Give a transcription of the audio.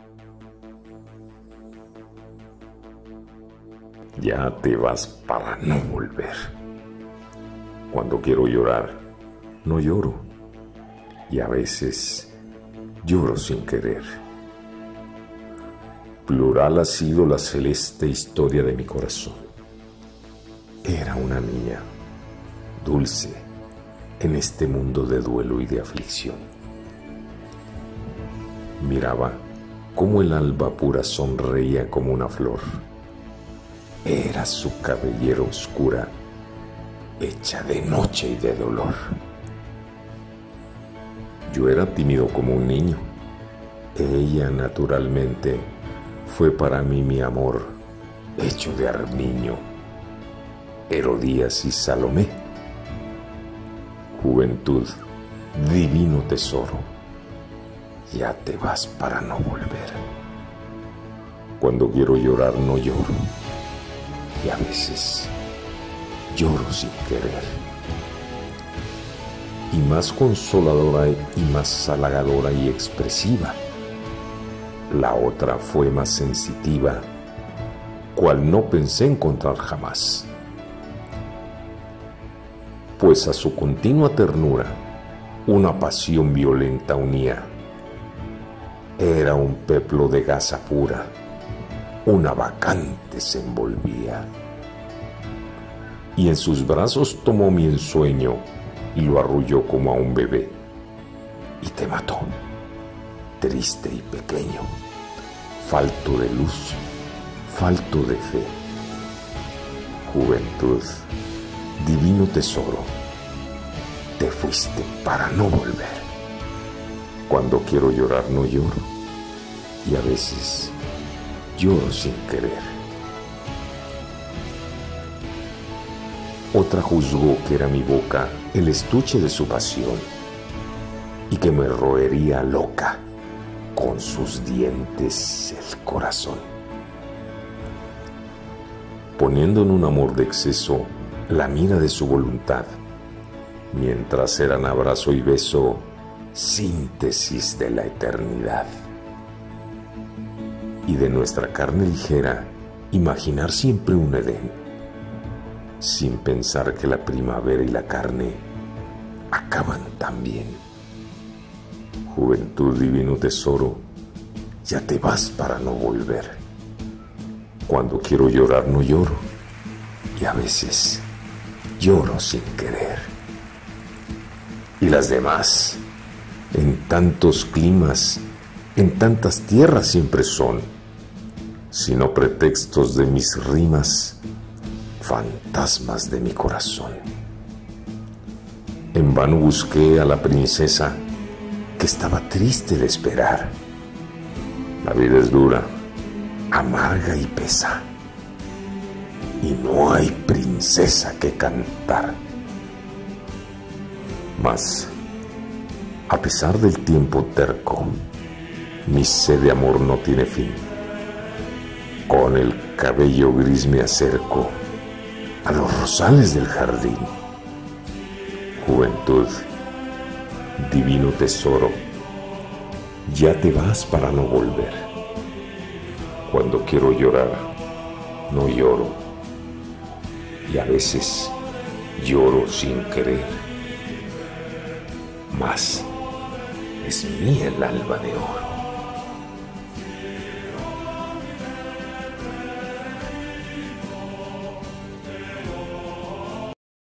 Ya te vas para no volver. Cuando quiero llorar, no lloro. Y a veces lloro sin querer. Plural ha sido la celeste historia de mi corazón. Era una niña, dulce, en este mundo de duelo y de aflicción. Miraba cómo el alba pura sonreía como una flor. Era su cabellera oscura, hecha de noche y de dolor. Yo era tímido como un niño. Ella, naturalmente, fue para mí mi amor, hecho de armiño. Herodías y Salomé. Juventud, divino tesoro, ya te vas para no volver. Cuando quiero llorar no lloro, y a veces lloro sin querer. Y más consoladora y más halagadora y expresiva, la otra fue más sensitiva, cual no pensé encontrar jamás. Pues a su continua ternura una pasión violenta unía. Era un peplo de gasa pura, una bacante se envolvía. Y en sus brazos tomó mi ensueño y lo arrulló como a un bebé. Y te mató, triste y pequeño, falto de luz, falto de fe. Juventud, divino tesoro, te fuiste para no volver. Cuando quiero llorar no lloro, y a veces lloro sin querer. Otra juzgó que era mi boca el estuche de su pasión, y que me roería loca con sus dientes el corazón. Poniendo en un amor de exceso la mira de su voluntad, mientras eran abrazo y beso, síntesis de la eternidad. Y de nuestra carne ligera, imaginar siempre un Edén, sin pensar que la primavera y la carne acaban también. Juventud, divino tesoro, ya te vas para no volver. Cuando quiero llorar no lloro, y a veces lloro sin querer. Y las demás, en tantos climas, en tantas tierras siempre son, sino pretextos de mis rimas, fantasmas de mi corazón. En vano busqué a la princesa que estaba triste de esperar. La vida es dura, amarga y pesa, y no hay princesa que cantar. Mas, a pesar del tiempo terco, mi sed de amor no tiene fin. Con el cabello gris me acerco a los rosales del jardín. Juventud, divino tesoro, ya te vas para no volver. Cuando quiero llorar, no lloro, y a veces lloro sin querer. Mas es mía el alba de oro.